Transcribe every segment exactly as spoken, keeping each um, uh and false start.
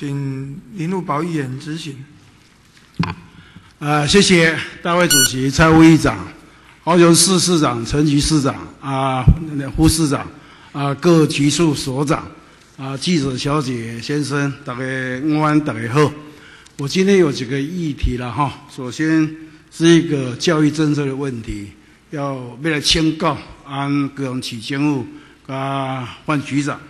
请林路宝议员执行。 呃，谢谢大会主席、蔡务议长、高雄市市长陈菊市长啊、副市长啊、各局处所长啊、记者小姐、先生，大家午安，大家好。我今天有几个议题了哈，首先是一个教育政策的问题，要要来请教按高雄市政府甲范局长。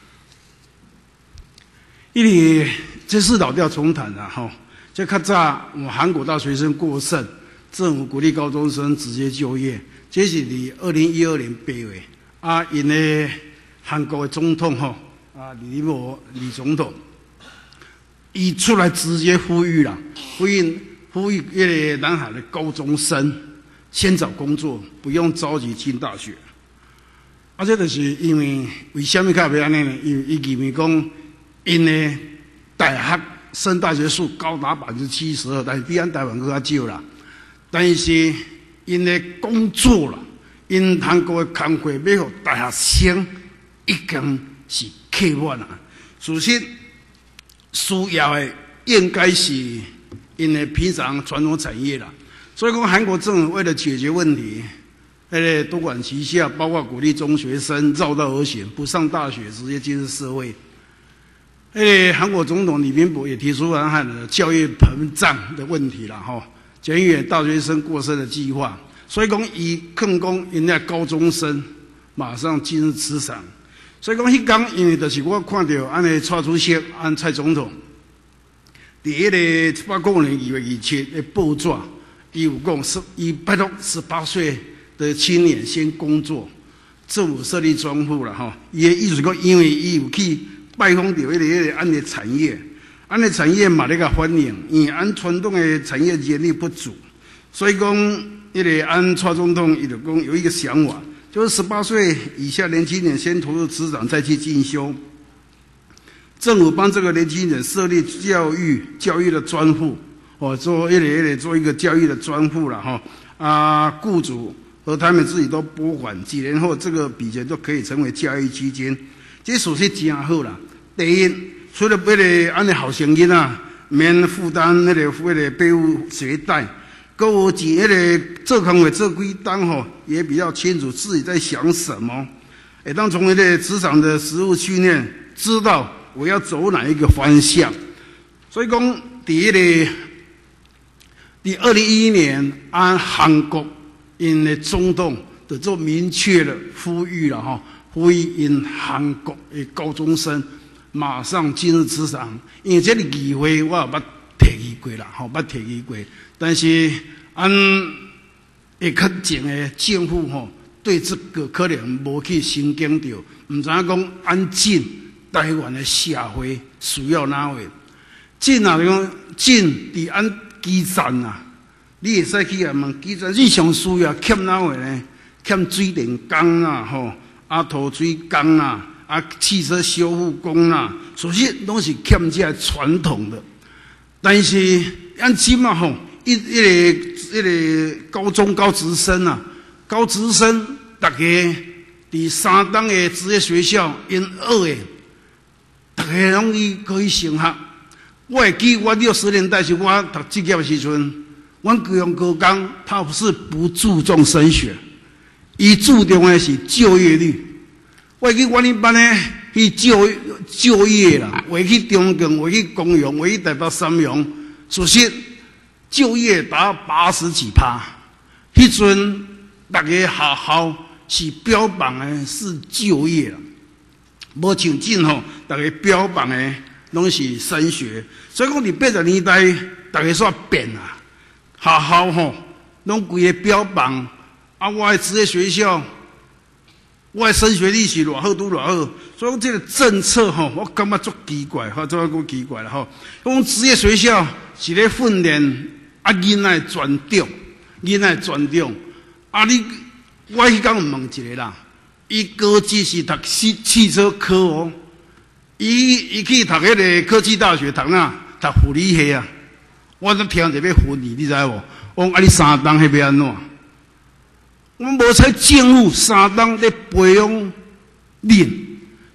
一里这次老调重弹了哈。这较早，我韩国大学生过剩，政府鼓励高中生直接就业。这是伫二零一二年八月，啊，因的韩国的总统吼，啊，李某李总统，伊出来直接呼吁啦，呼吁呼吁那个南海的高中生先找工作，不用着急进大学。啊，这就是因为为什么较要安尼呢？因为伊认为讲，因的大学升大学数高达百分之七十二，但是比咱台湾更较少啦。但是因的工作啦，因韩国的工课要互大学生已经是客满啦。首先需要的应该是因的平常传统产业啦。所以讲韩国政府为了解决问题，那个多管齐下，包括鼓励中学生绕道而行，不上大学直接进入社会。诶，韩国总统李明博也提出南海的教育膨胀的问题了哈，检验大学生过剩的计划。所以讲，以更讲因那高中生马上进入职场。所以讲，迄天因为就是我看到安尼蔡主席、安蔡总统，伫迄个一八九五年二月二七的报纸，伊有讲是伊拜托十八岁的青年先工作，政府设立专户了哈。伊的意思讲，因为伊有去拜访到迄个迄个安的产业，安的产业嘛，咧个欢迎，因为安传统的产业人力不足，所以讲，迄个安蔡总统伊就讲有一个想法，就是十八岁以下年轻人先投入职场，再去进修。政府帮这个年轻人设立教育教育的专户，哦，做一类一类做一个教育的专户了哈。啊，雇主和他们自己都拨款，几年后这个笔钱都可以成为教育基金。这属实真好啦。第一，除了为了安尼好声音啊，免负担那个为了背负学贷，购有钱那个做工会做几单吼，也比较清楚自己在想什么。会当从那个职场的实务训练，知道我要走哪一个方向。所以讲，第一个，第二零一一年，按韩国因的总统的做明确的呼吁了哈。呼吁因韩国的高中生马上进入职场，因为这个议会我也捌提议过啦，吼，捌提议过。但是按会较前的政府吼，对这个可能无去神经着，唔知影讲安进台湾的社会需要哪位？进啊讲进伫安基站啊，你会使去啊问基站，你上需要欠哪位呢？欠水电工啊，吼。啊，土水工啊，啊，汽车修复工啊，首先拢是欠这传统的。但是按起码吼，一一个一个高中高职生啊，高职生大家伫三档的职业学校因学的，大家拢去可以升学。我会记我六十年代是我读职业的时阵，阮高雄高工他不是不注重升学。伊注重的是就业率。我去阮迄班呢去就就业啦，我去中共，我去公用，我去台北三洋，首先就业达八十几趴。迄阵大家学校是标榜的是就业啦，无像今吼，大家标榜的拢是升学。所以讲，伫八十年代，大家煞变啊，学校吼拢规个标榜。啊，我的职业学校，我的升学率是偌好，拄偌好，所以讲这个政策吼，我感觉足奇怪，哈，怎么讲奇怪了哈？讲职业学校是咧训练啊囡仔专长，囡仔专长。啊你，我迄天问一个啦，伊高职是读汽汽车科哦，伊伊去读迄个科技大学读哪？读护理系啊。我都听着要分你，你知无？我讲啊，你三档迄要安怎？我无采政府三档咧培养人，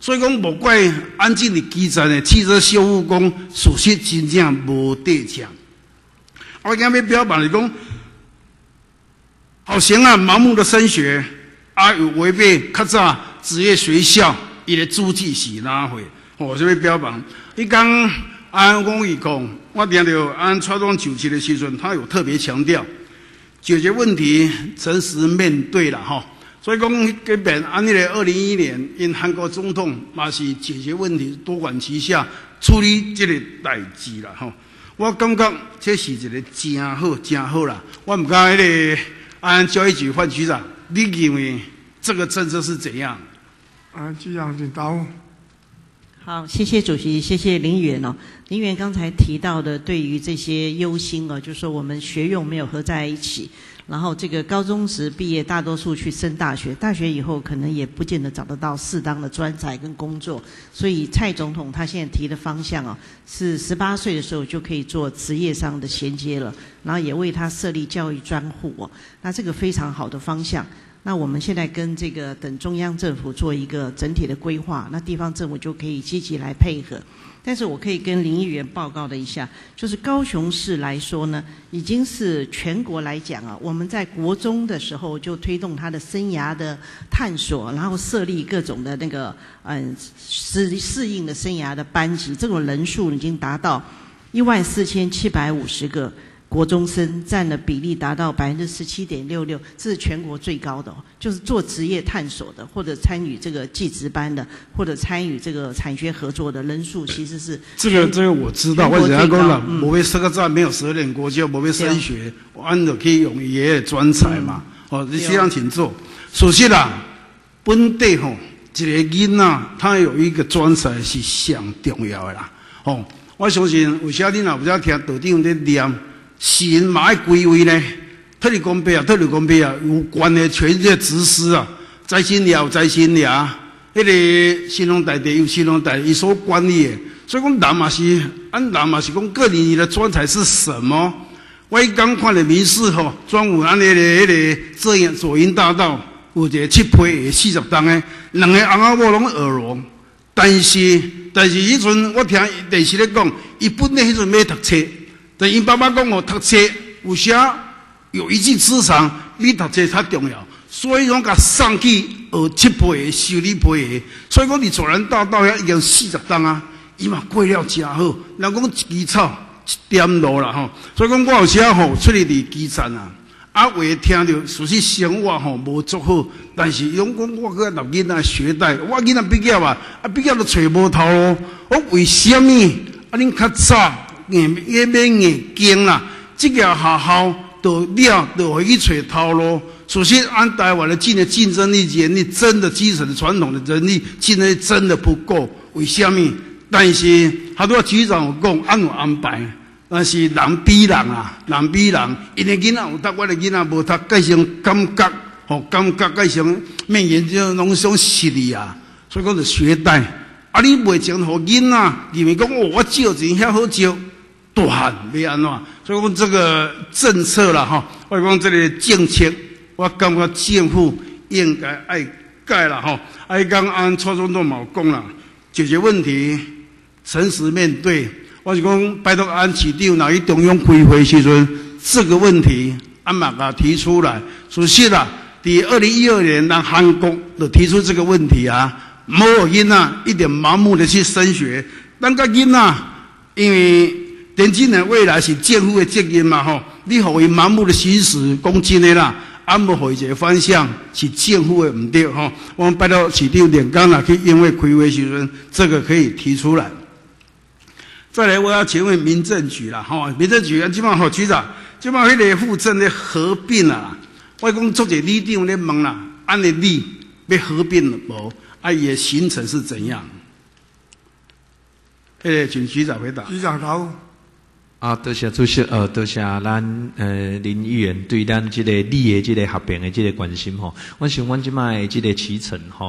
所以讲无怪安静的基层的汽车修复工，属实真正无得抢。我今日标榜是讲，好像啊盲目的升学，啊有违背较早职业学校伊个主旨是哪回？哦，这边标榜，伊讲安公义讲，我听到安蔡总主持的时阵，他有特别强调，解决问题诚实面对了哈。所以讲，这边按那个二零一一年，因韩国总统嘛是解决问题多管齐下处理这个代志啦吼。我感觉这是一个真好真好啦。我唔讲迄个安教育局范局长，你认为这个政策是怎样？ 啊，局长请答复。 好，谢谢主席，谢谢林议员哦。林议员刚才提到的，对于这些忧心哦，就是说我们学用没有合在一起。然后这个高中时毕业，大多数去升大学，大学以后可能也不见得找得到适当的专才跟工作，所以蔡总统他现在提的方向哦，是十八岁的时候就可以做职业上的衔接了，然后也为他设立教育专户哦，那这个非常好的方向。那我们现在跟这个等中央政府做一个整体的规划，那地方政府就可以积极来配合。但是我可以跟林议员报告的一下，就是高雄市来说呢，已经是全国来讲啊，我们在国中的时候就推动他的生涯的探索，然后设立各种的那个嗯适适应的生涯的班级，这种人数已经达到一万四千七百五十个。国中生占的比例达到百分之十七点六六，这是全国最高的哦。就是做职业探索的，或者参与这个技职班的，或者参与这个产学合作的人数，其实是这个这个我知道。我只要讲了，我们这个站没有十二点国教，我们升学，按照可以用爷爷专才嘛。哦，你这样请做。首先啦，本地吼一个囡仔，他有一个专才是上重要的啦。哦，我相信有些恁也有在听道长在念。神嘛要归位呢，特里公杯啊，特里公杯啊，有关的全世界知识啊，在心了，在心了，迄个新隆大地有新隆大地，伊所管理的，所以讲人嘛是，按人嘛是讲个人的专才是什么？我刚看了民视吼，专有按那个迄个这样左营大道有一个七批的四十档的，两个翁仔某拢耳聋，但是但是迄阵我听电视咧讲，伊本来迄阵要读册。但因爸爸讲我读册有啥有一技之长，比读册较重要，所以讲甲送去学七倍、修理倍。所以讲伫左营大道遐已经四十档啊，伊嘛过了真好。人讲基草一点路啦吼，所以讲我有时啊吼出去伫基层啊，啊话听着属实生活吼无足好，但是伊讲讲我个读囡仔学贷，我囡仔毕业啊，啊毕业都找无头路，我为什么啊恁较早？硬也免硬经啦，这个好好都了，都会去找头路。首先，按台湾的竞的竞争力、人力，真的基层的传统的人力竞争力真的不够。为什么？但是好多局长有讲按有安排，但是人比人啊，人比人，因的囡仔有读，我的囡仔无读，改成感觉，吼感觉改成面研究拢想实力啊，所以讲就学贷。啊，你袂情互囡仔，认为讲哦，我借钱遐好借。大汉要安怎？所以讲这个政策啦，哈，我讲这个政策，我感觉政府应该爱改啦，哈。爱讲按蔡总统嘛讲啦，解决问题，诚实面对。我是讲拜托安市长，若去中央开会时阵，这个问题安嘛甲提出来。属实啦，伫二零一二年，让韩国就提出这个问题啊，某囡仔一点盲目的去升学，咱个囡仔因为。年轻人未来是政府的责任嘛吼，你互伊盲目的行驶，讲真的啦，啊无互伊一个方向是政府的唔对吼。我们拜托市长连刚啦去因为开会时阵，这个可以提出来。再来，我要请问民政局啦吼，民政局基本上吼局长，基本上迄个户政咧合并啦，我讲做者里长咧问啦，按的里要合并了无？啊，伊的行程是怎样？迄个请局长回答。 局长答复。 啊，多谢主席，呃，多谢咱呃林议员对咱这个里的这个合并的这个关心吼。我想，阮即摆这个启程吼，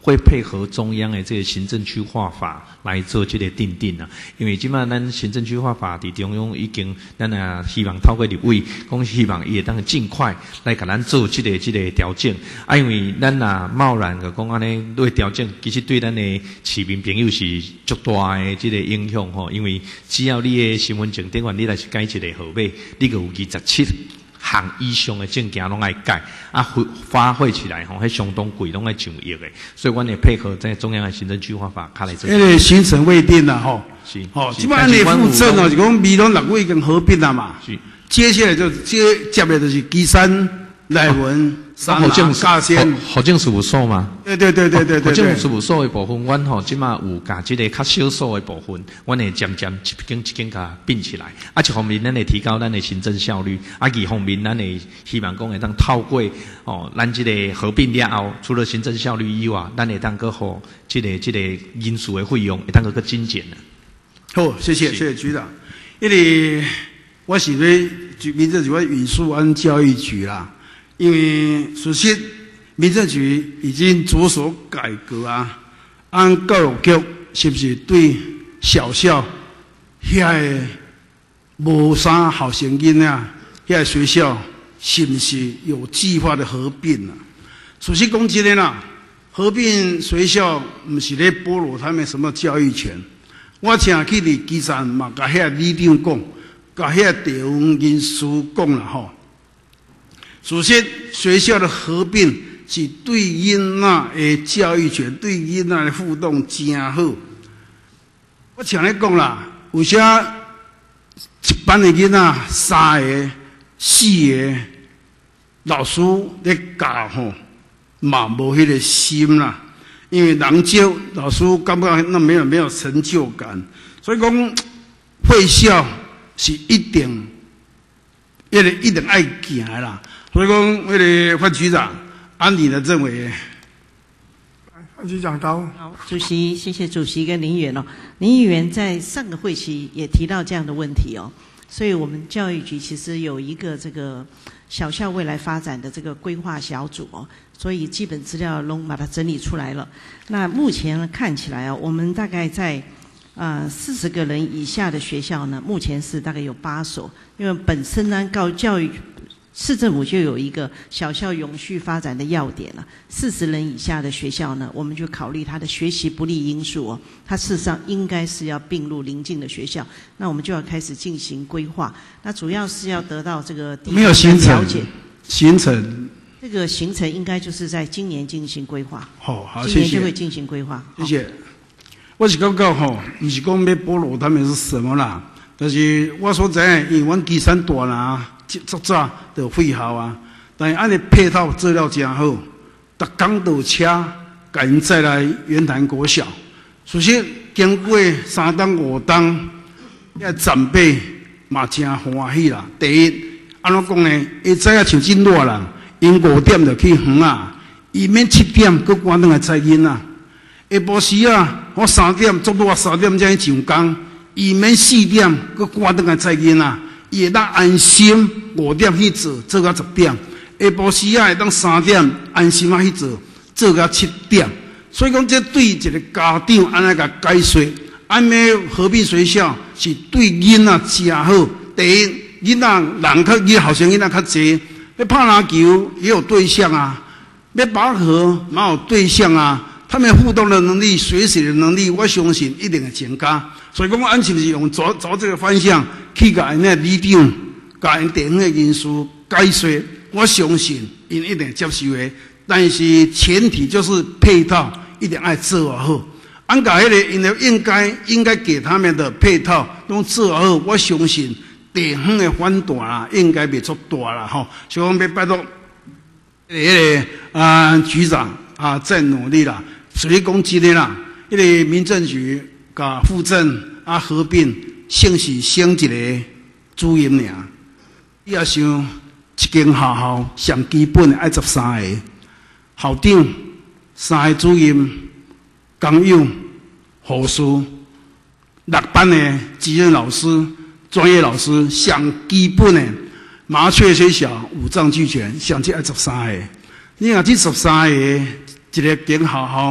会配合中央的这个行政区划法来做这个订定啊。因为即马咱行政区划法伫中央已经，咱也希望透过立委，讲希望伊会当尽快来甲咱做这个这个调整啊。因为咱若贸然个讲安尼做调整，其实对咱的市民朋友是足大的这个影响吼。因为只要你的身份证顶完你来是改一个号码，你就有二十七项以上的证件拢爱改，啊，花费起来吼，迄相当贵，拢爱上亿的。所以，阮会配合在中央的行政区划法，卡来做。 因为行程未定啦，吼。 是。 吼，即摆按你附证哦，就讲美容六位已经合并了嘛。是。接下来就接接的就是基山、赖文、三拿、嘉仙。 户政事务所嘛。 对对对对对对。 户政事务所的部分，阮吼即马有甲即个较少数的部分，阮会渐渐一间一间甲并起来。啊，一方面咱会提高咱的行政效率，啊，二方面咱会希望讲会当透过哦，咱即个合并了后，除了行政效率以外，咱会当个互即个即个因素的费用会当个个精简呢。 好，谢谢谢谢局长。因为我是咧民政局我语数安教育局啦，因为首先民政局已经着手改革啊，按教育局是不是对小校遐个无啥好声音啊，遐个学校是不是有计划的合并啊？首先讲真的啦，合并学校不是咧剥夺他们什么教育权。我请去伫基层嘛，甲遐里长讲，甲遐地方人士讲啦吼。首先，学校的合并是对囡仔的教育权、对囡仔的互动真好。我请你讲啦，有啥一班的囡仔三个、四个老师咧教吼，嘛无迄个心啦。因为人少，老师感觉那没有没有成就感，所以讲会校是一定，一定一定爱行的啦。所以讲，那个范局长，按你的认为， 范局长到。 好，主席，谢谢主席跟林议员哦。林议员在上个会期也提到这样的问题哦，所以我们教育局其实有一个这个小校未来发展的这个规划小组哦。所以基本资料都把它整理出来了。那目前看起来啊，我们大概在呃四十个人以下的学校呢，目前是大概有八所。因为本身呢，高教育市政府就有一个小校永续发展的要点了。四十人以下的学校呢，我们就考虑它的学习不利因素哦，它事实上应该是要并入邻近的学校。那我们就要开始进行规划。那主要是要得到这个地方的了解。 行程。 这个行程应该就是在今年进行规划。 好、哦，好， 今年就会进行规划。 谢谢。我是感觉吼，不是讲要剥夺他们是什么啦，但是我所知，因为阮基山大啦，早早就废校啊，但是按你配套资料真好，逐工都有车，甲因载来圆潭国小。首先经过三冬五冬，遐长辈嘛真欢喜啦。第一，安怎讲呢？伊知影像真热人。因五点就去园啊，伊免七点佮赶倒来载囡仔。下晡时啊，我三点做到三点才去上工，伊免四点佮赶倒来载囡仔，伊会当安心五点去做，做到十点。下晡时啊，会当三点安心啊去做，做到七点。所以讲，这对一个家长安尼甲解说，安尼合并学校是对囡仔真好。第一，囡仔人较囡后生囡仔较济。要拍篮球也有对象啊，要拔河也有对象啊，他们互动的能力、学习的能力，我相信一定会增加。所以讲，俺是不是用走走这个方向去甲因个里长、甲因地方的人士解说？我相信因一定接受的。但是前提就是配套一定爱做好。俺甲迄个因为应该应该给他们的配套拢做好，我相信。地方的反弹啦，应该袂足大啦吼，所以讲要拜托迄个啊局长啊再努力啦。所以讲真的啦，迄个民政局甲副政啊合并，先是升一个主任尔。你也想一间学校上基本的爱十三个校长、三个主任、工友、护士、六班的主任老师。专业老师上基本的麻雀虽小，五脏俱全，上这爱十三个。你若这十三个，一个间学校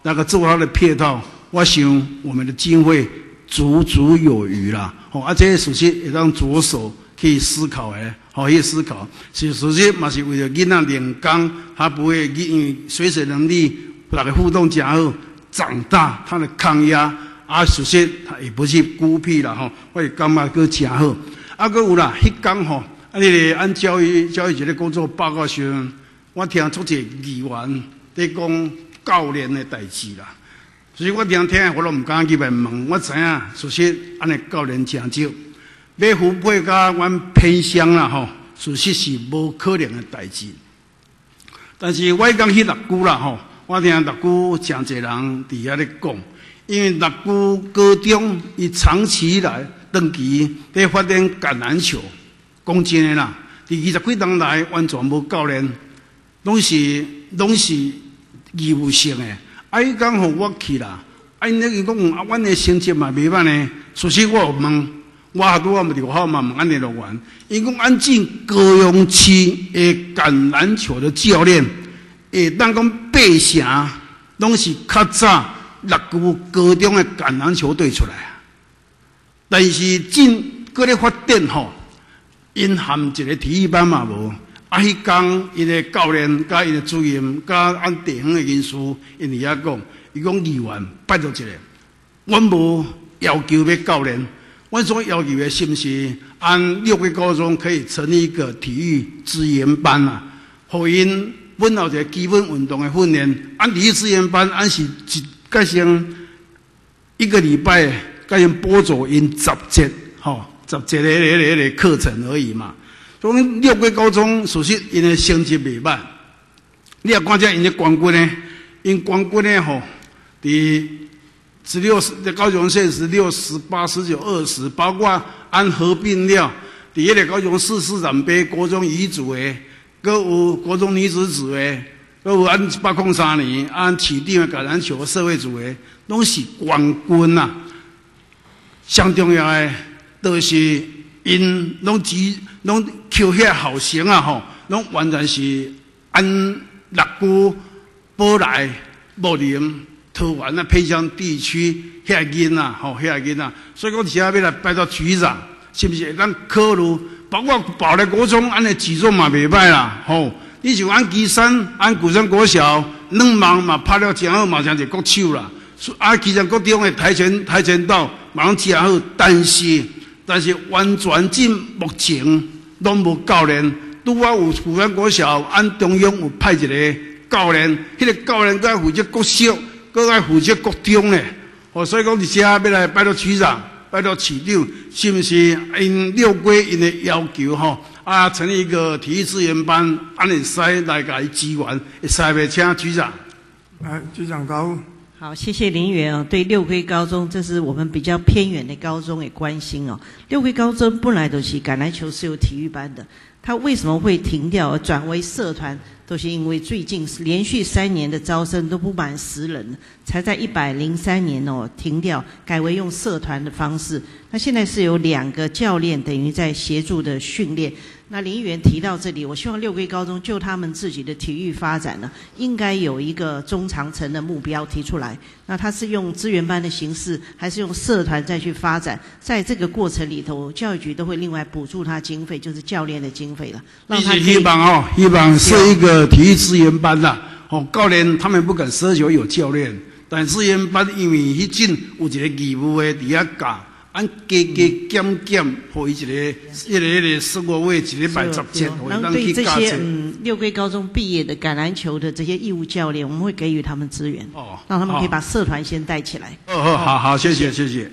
那个做它的配套，我想我们的经费足足有余啦。哦，啊，这些事实会当着手去思考的，好去思考。是事实嘛是为了囡仔练功，他不会因为水水能力大家互动加好，长大他的抗压啊，事实他也不是孤僻啦吼，我也感觉佫真好。啊，佫有啦，迄天吼，啊，你咧按教育教育局咧工作报告上，我听足侪议员在讲教练的代志啦。所以我听听，我都唔敢去问问。我知影，事实安尼教练真少，要符配甲阮偏乡啦吼，事实是无可能的代志。但是我讲去六姑啦吼，我听六姑真侪人伫遐咧讲，因为六姑高中伊长期以来长期在发展橄榄球，讲真诶啦，伫二十几年来完全无教练，拢是拢是义务性诶。啊，伊讲互我去啦，啊，因咧伊讲啊，阮诶成绩嘛袂歹呢。所以我有问，我拄仔嘛伫外口嘛问安联络员，伊讲安进高雄市诶橄榄球的教练，会当讲八成拢是较早六姑高中诶橄榄球队出来啊。但是进搁咧发展吼，因含一个体育班嘛无。啊！迄天，因个教练、甲因个主任、甲按地方的人事，因伫遐讲，伊讲议员拜托一下，阮无要求要教练，阮所要求的是不是按六个高中可以成立一个体育资源班啊？互因本有一个基本运动的训练，按体育资源班，按是一改成一个礼拜改成播走因十节，吼，十节的迄个迄个课程而已嘛。所以六个高中事实因的成绩袂歹，你也看见因的冠军呢，因冠军呢吼，伫十六、在高雄县十六、十八、十九、二十，包括按合并了，伫迄个高雄市市长杯国中乙组的，佮有国中女子组的，佮有按八零三年按起定的橄榄球社会组的，拢是冠军呐、啊。上重要的就是因拢只拢求遐好成啊吼，拢完全是按六姑、宝来、木林、桃园啊偏乡地区遐囡仔吼，遐囡仔，所以讲现在要来拜托局长，是不是咱考虑，包括保来国中安尼举重嘛袂歹啦吼。你像按旗山、按鼓山国小，两盲嘛拍了真好，嘛像一国手啦。啊，旗山国中的跆拳跆拳道嘛拢真好，但是但是完全至目前拢无教练。拄啊有鼓山国小按中央有派一个教练，迄、那个教练该负责国小，搁爱负责国中咧。哦，所以讲，而且要来拜托区长、拜托市长，是不是因六龟因的要求吼？啊，成立一个体育资源班，安会使来甲伊支援，会使袂请局长？ 来，局长高。 好，谢谢林园哦。对六龟高中，这是我们比较偏远的高中也关心哦。六龟高中本来都是橄榄球是有体育班的，它为什么会停掉而转为社团？都是因为最近连续三年的招生都不满十人，才在一百零三年哦停掉，改为用社团的方式。那现在是有两个教练等于在协助的训练。那林议员提到这里，我希望六龟高中就他们自己的体育发展呢，应该有一个中长程的目标提出来。那他是用资源班的形式，还是用社团再去发展？在这个过程里头，教育局都会另外补助他经费，就是教练的经费了。让他希望哦，希望设一个体育资源班啦。哦，教练他们不敢奢求有教练，但资源班因为迄阵有一个义务的伫遐教。按加加减减，互伊一个、一个、一个生活费一礼拜十节，互伊当去教这些嗯六龟高中毕业的橄榄球的这些义务教练，我们会给予他们资源，哦，让他们可以把社团先带起来。 哦哦，好好，谢谢谢谢。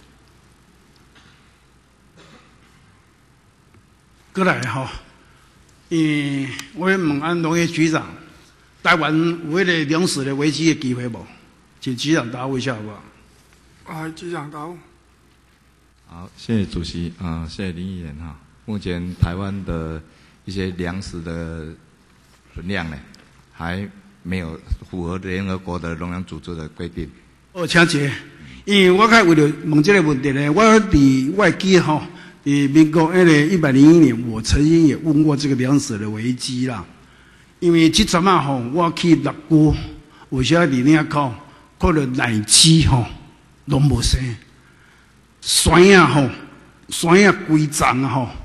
过来哈，嗯，我要问安农业局长，台湾有迄个粮食的危机的机会无？请局长答复一下好不好？ 啊，局长高。 好，谢谢主席啊、呃，谢谢林议员哈。目前台湾的一些粮食的存量呢，还没有符合联合国的农粮组织的规定。 哦，请坐。因为我较为了问这个问题呢，我伫我记吼，伫民国那个一百零一年，我曾经也问过这个粮食的危机啦。因为这阵啊吼，我去六姑，有些伫那口， 可能奶鸡吼拢无生，山啊吼，山啊规丛啊吼，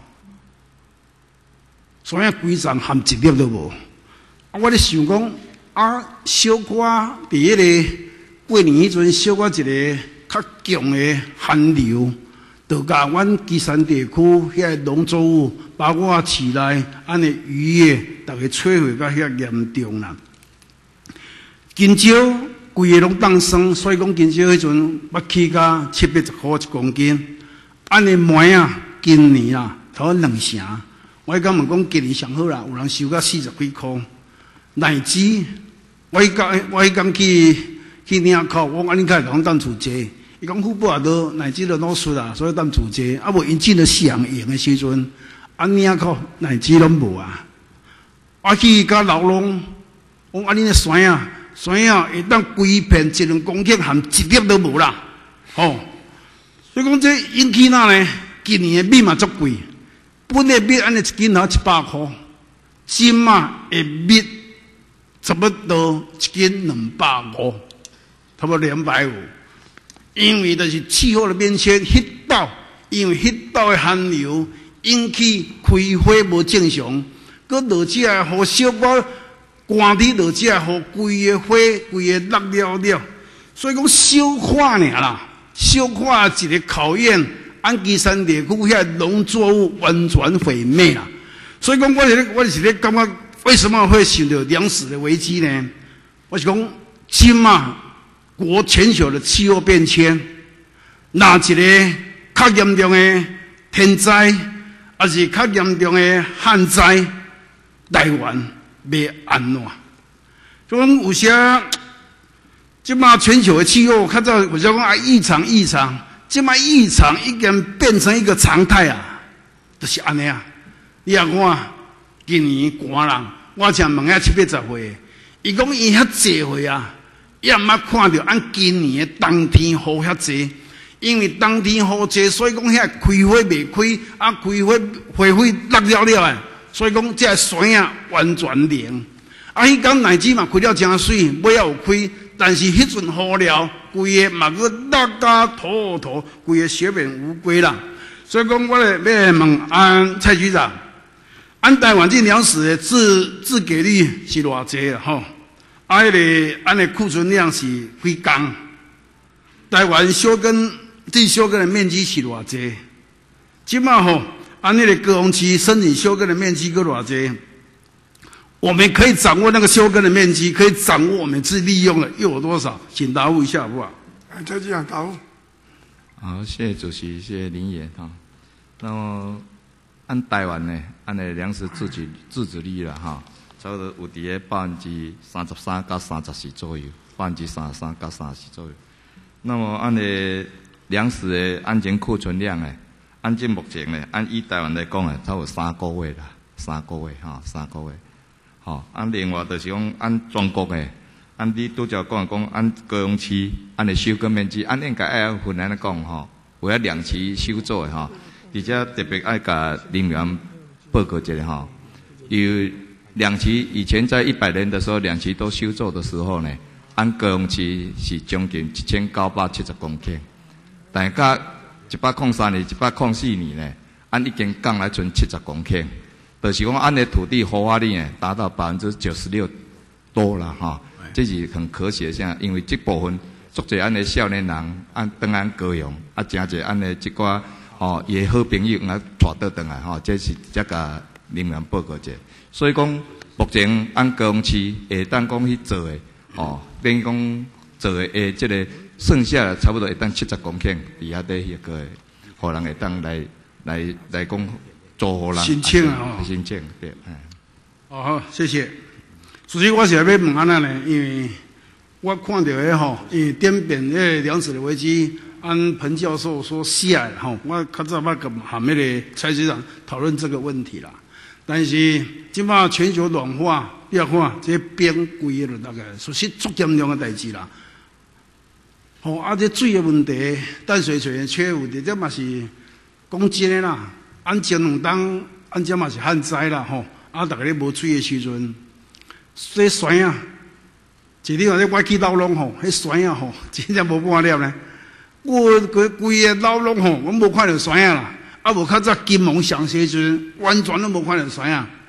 山啊规丛含一粒都无。啊，我咧想讲啊，小可伫迄个过年迄阵，小可一个较强的寒流。就甲阮基山地区遐个农作物，包括市内安尼渔业，逐个摧毁到遐严重啦。金蕉规个拢当生，所以讲金蕉迄阵要起价七八十块一公斤。安尼梅啊，今年啊，头两成。我敢问讲今年上好啦，有人收到四十几块。奶鸡，我迄我迄天去去领口，我安尼开讲当厝坐。伊讲副部也都奶鸡都老熟啦，所以当主席啊无引进了上用的时阵，啊领口奶鸡拢无啊。我去甲老农，我安尼个山啊，山啊会当规片一两公顷含一粒都无啦，吼、哦。所以讲这引起哪呢？今年的米嘛足贵，本来米安尼一斤头一百块，今嘛的米差不多一斤两百五，差不多两百五。因为就是气候的变迁，迄道因为迄道的寒流引起开花无正常，佮落起来雨小可寒天落起来雨，规个花规个落了了，所以讲小可尔啦，小可一个考验，安基山地区遐农作物完全毁灭啦。所以讲我是咧，我是咧感觉，为什么会想到粮食的危机呢？我是讲今嘛。国全球的气候变迁，哪一个较严重的天灾，还是较严重的旱灾，台湾要安怎？所以有些，即马全球的气候，较早有些讲啊异常异常，即马异常已经变成一个常态啊，就是安尼啊。你啊看，今年寒人，我请问遐七八十岁，伊讲伊遐济岁啊。也毋捌看到按今年的冬天雨遐济，因为冬天雨济，所以讲遐开花未开，啊开花花卉落了了诶，所以讲这山啊完全凉。啊，迄间奶子嘛开了真水，尾也有开，但是迄阵雨了，规个嘛个落甲土土，规个血面乌龟啦。所以讲，我咧要问安蔡局长，按台湾这粮食的自自给率是偌济啊？吼？啊，迄个安尼库存量是几工？台湾休耕地休耕的面积是偌济？即马吼，按那个高雄市申请休耕的面积够偌济？我们可以掌握那个休耕的面积，可以掌握我们自己利用的又有多少？请答复一下好不好？ 蔡局长答复。 好，谢谢主席，谢谢林议员哈。那么按台湾呢，按的粮食自给自给率了哈。差不多有伫个百分之三十三到三十四左右，百分之三十三到三十四左右。那么按个粮食的安全库存量呢，按照目前呢，按以台湾来讲呢，差不多三个月啦，三个月哈，三个月。吼，按另外就是讲按全国的，按你拄则讲讲按高雄市按的收割面积，按应该爱分安尼讲吼，有遐两期收作的吼，而且特别爱甲人员报告一下吼，有。两期以前在一百年的时候，两期都收作的时候呢，按高雄市是将近一千九百七十公顷，但是甲一百零三年、一百零四年呢，按已经降来剩七十公顷，就是讲按的土地活化率呢达到百分之九十六多了哈，这是很可喜的现象，因为这部分足侪按的少年人按登安高雄，啊，真侪按的这寡哦，伊好朋友啊带倒转来吼，这是这个人员报告者。所以讲，目前按高雄市会当讲去做的，哦，等于讲做的诶，这个剩下的差不多会当七十公顷，底下底迄个，互人会当来来来讲做互人申请啊，哦， 申请对，嗯。 哦好，谢谢。主席，我是要问安那呢？因为我看到诶吼，因为点变诶粮食的危机，按彭教授说下来吼，我较早捌跟含迄个蔡局长讨论这个问题啦。但是，即马全球暖化，你要看这冰规个大概属实足严重的代志啦。吼、哦，啊，这水的问题，淡水水源缺有的，这嘛是讲真的啦。按前两冬，按这嘛是旱灾啦，吼、哦。啊，大家咧无水的时阵，这山啊， 一日我我去老拢吼，迄山啊吼，真正无半粒呢。我规规个老拢吼，我无看到山啊啦。啊，无较早金融上时阵，完全都无看到山啊。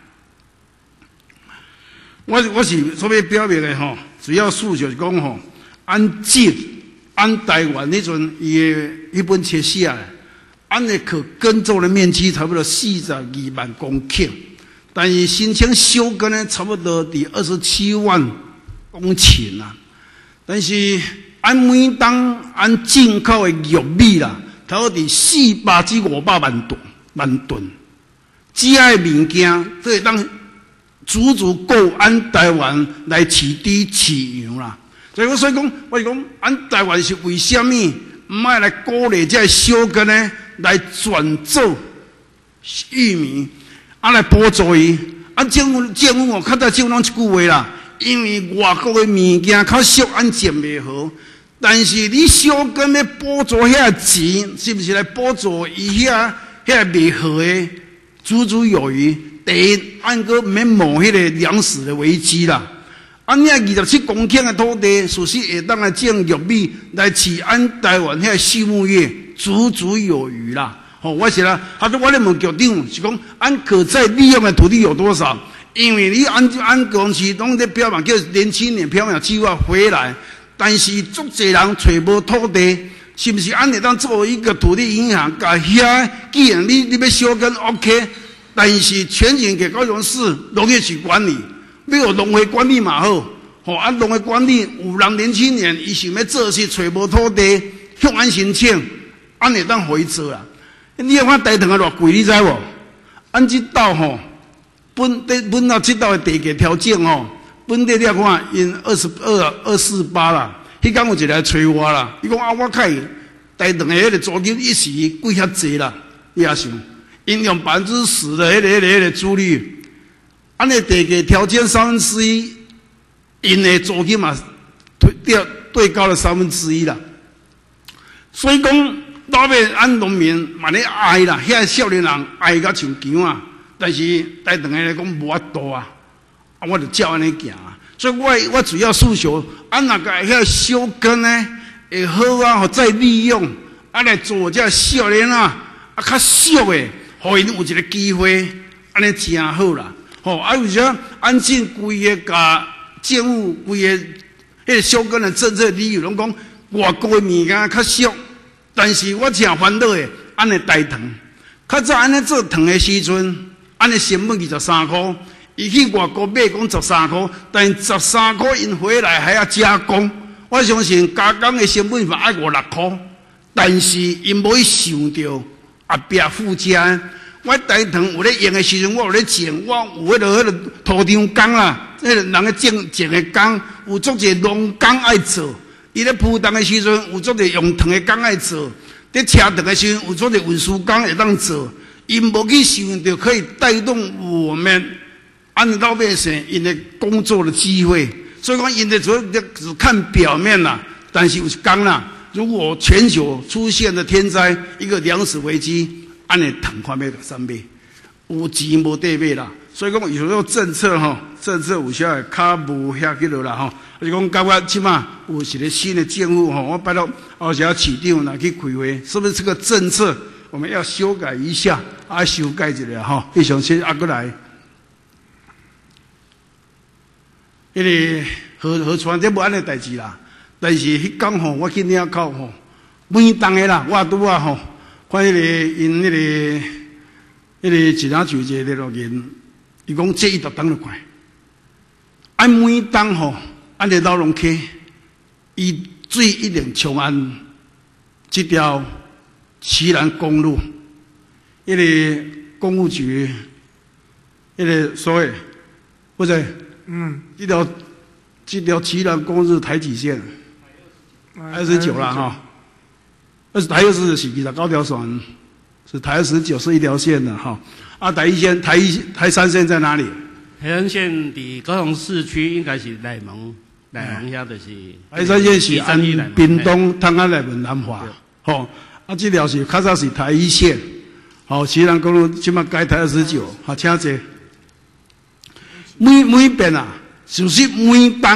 我我是所要表明的吼，主要诉求是讲吼，按进按台湾迄阵伊的迄本册写的，按的可耕种的面积差不多四十二万公顷，但是申请休耕呢，差不多伫二十七万公顷啊。但是按每当按进口的玉米啦，差不多伫四百至五百万吨万吨，这样的物件都会当足足够按台湾来饲猪饲羊啦。所以我所以讲，我是讲，按台湾是为什么唔爱来鼓励这休耕呢？来转做玉米，啊来补助伊。啊政府政府哦，较早政府拢一句话啦，因为外国的物件较俗，按种袂好。但是你休耕要补助遐钱，是不是来补助伊遐遐袂好的，足足有余。第一，按个免冒迄个粮食的危机啦。啊，你二十七公顷的土地，属实会当来种玉米来饲按台湾遐畜牧业，足足有余啦。吼、哦，我是啦，他说我咧问局长是讲，按可再利用的土地有多少？因为你按按公司拢在标榜叫年轻人漂亮计划回来，但是足侪人找无土地，是不是按你当作为一个土地银行，甲遐既然你你要休耕 OK， 但是全权给高雄市农业局管理。要有农会管理嘛好，吼啊农会管理有人年轻人伊想要做事找无土地，向俺申请，俺会当互伊做啦。你要看台糖啊偌贵，你知无？俺即道吼，本地本到即道的地价调整吼，本地你要看因二十二二四八啦，迄天有一个来催我啦，伊讲啊我看台糖的迄个租金一时贵遐济啦，你也想，因用百分之十的迄、那个迄、那个迄、那个租率。按个地价调整三分之一，因的租金嘛推掉最高了三分之一啦。所以讲，老百按农民嘛咧哀啦，遐少年人哀甲像强啊。但是台糖来讲无法度啊，啊我就照安尼行啊。所以我我主要诉求，按那个遐休耕呢会好啊，再利用啊来做这少年啊啊较俗的，互因有一个机会，安尼真好啦。吼、哦，啊，有啥按照规个甲政府规个迄个相关的政策理由，拢讲外国的物件较俗，但是我真烦恼的，安尼台糖，较早安尼做糖的时阵，安尼成本二十三块，伊去外国买讲十三块，但十三块因回来还要加工，我相信加工的成本嘛爱五六块，但是因无去想到后壁附加。我台糖有咧用的时阵，我有咧种，我有迄落迄落土地工啦，迄个人咧种种的工，有足侪农工爱做。伊咧铺糖的时阵，有足侪用糖的工爱做；咧车糖的时阵，有足侪运输工会当做。因无去想到可以带动我们按老百姓因的工作的机会。所以讲，因的主要只看表面啦，但是有一天啦，如果全球出现的天灾，一个粮食危机。按你糖看要三倍，有钱无地买啦，所以讲有时候政策吼，政策有时候较无遐几落啦吼。我是讲，感觉起码有一个新的政府吼，我拜托后时市长来去开会，是不是这个政策我们要修改一下，啊修改一下吼。非常谢阿过来，因为河河川这无安尼代志啦，但是迄天吼，我去领口吼，每当的啦，我拄啊吼。看迄个因迄个迄个警察局一个联络员，伊讲这一直等落快，按每当吼，按个老龙溪，伊水一定冲安这条旗南公路，迄个公务局，迄个所谓或者嗯，这条这条旗南公路台几线？二十九啦哈。二十台二十是二十九条线，是台二十九是一条线的哈。啊，台一线、台一、台三线在哪里？ 台三线伫高雄市区应该是内蒙，内蒙遐就是台三线是按屏东、汤安、内蒙、南华，吼。啊，这条是较早是台一线，好，旗南公路即马改台二十九，好，请坐。每每遍啊，就是每当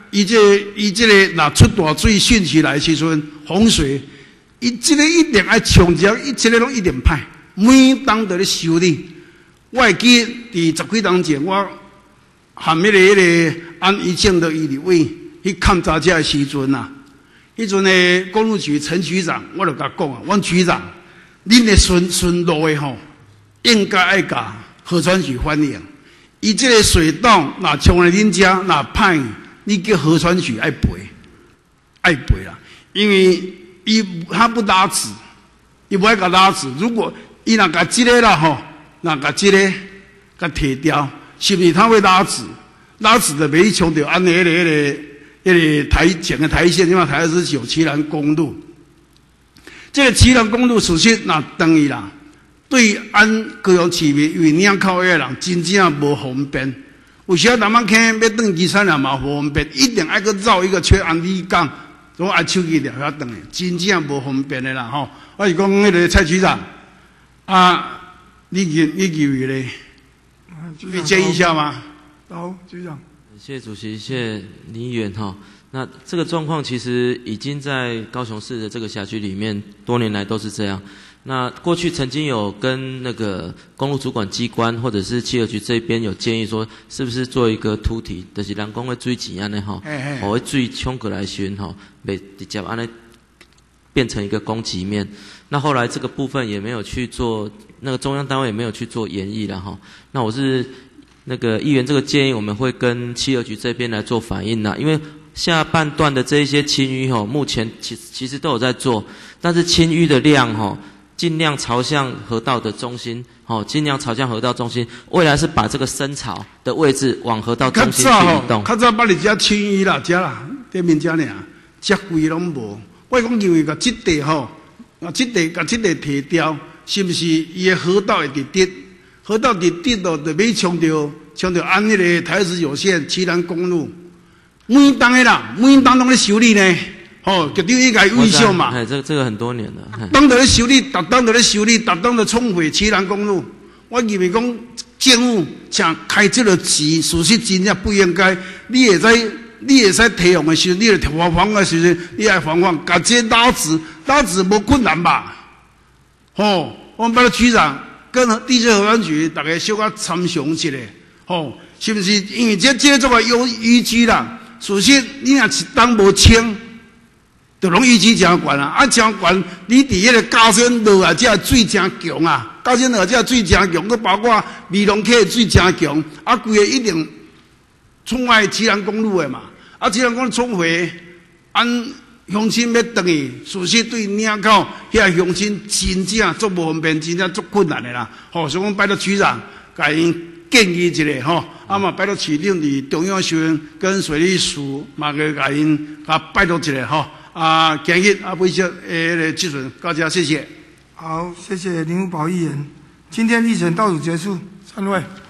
伊这个伊这个若出大水汛期来的时阵，洪水，伊这个一定爱冲只，伊这个拢一定歹，每当都咧修理。我会记伫十几年前，我含迄个迄个安医政的医理委去勘查这的时阵啊，迄阵的公路局陈局长，我就甲讲啊，阮局长，恁的顺顺路的吼，应该爱甲河川局反映。伊这个水道若冲来恁遮，若歹，你叫河川局爱赔，爱赔啦，因为伊他不拉纸，伊不爱甲拉纸。如果伊若甲这个啦吼，若甲这个甲摕掉，是不是他会拉纸？拉纸的袂冲着安尼迄个迄个迄个台整个台线，因为台是有旗兰公路，这个旗兰公路事实若等于啦。对安高雄市民，因为岭口的人真正无方便。有时啊，南门坑要转基山也嘛无方便，一定爱去绕一个缺安里港，从爱手机了遐转的，真正无方便的啦吼。我是讲迄个蔡局长，啊，你认你认为咧？你建议一下吗？ 好，局长。 谢谢主席，谢谢林议员哈。那这个状况其实已经在高雄市的这个辖区里面多年来都是这样。那过去曾经有跟那个公路主管机关或者是汽油局这边有建议说，是不是做一个凸体，就是人工的水井安尼吼，哦，水冲过来巡吼，袂直接安尼变成一个攻击面。那后来这个部分也没有去做，那个中央单位也没有去做研议了哈。那我是那个议员这个建议，我们会跟汽油局这边来做反应啦，因为下半段的这一些清淤吼，目前其其实都有在做，但是清淤的量吼。尽量朝向河道的中心，哦，尽量朝向河道中心。未来是把这个深草的位置往河道中心去移动。 较早把你遮清淤啦，遮啦，对面遮尔，遮规拢无。我讲因为甲这地吼，啊，这地甲这地摕掉，是不是伊的河道会直直？河道直直咯，就要冲着冲着按迄个台十有线旗兰公路，每当的啦，每当拢咧修理呢。哦，局长应该维修嘛。 哎，这这个很多年了。 当在咧修理，逐当在咧修理，逐当在冲毁旗兰公路。我认为讲政府像开这个钱，事实真正不应该。你会使，你会使提用的时候，你来防防的时候，你来防防，甲这拉纸，拉纸无困难吧？哦，我们把个局长跟地质河川局大家小可参详一下，哦，是不是？因为这这做个有依据啦。事实你若一当无清。就拢依据真悬啊！啊，真悬！你伫迄个高山落啊，这水真强啊！高山落这水真强，佮包括美浓溪的水真强，啊，规个一定冲坏旗兰公路的嘛！啊，旗兰公路冲毁，按乡亲要转去，事实对岭口遐乡亲真正足无方便，真正足困难的啦！吼，所以讲拜托局长，甲因建议一下吼，啊嘛拜托市长伫中央修院跟水利署嘛个甲因甲拜托一下吼。啊，今日啊，为这诶个质询，大家谢谢。 好，谢谢林福宝议员。今天议程到此结束，散会。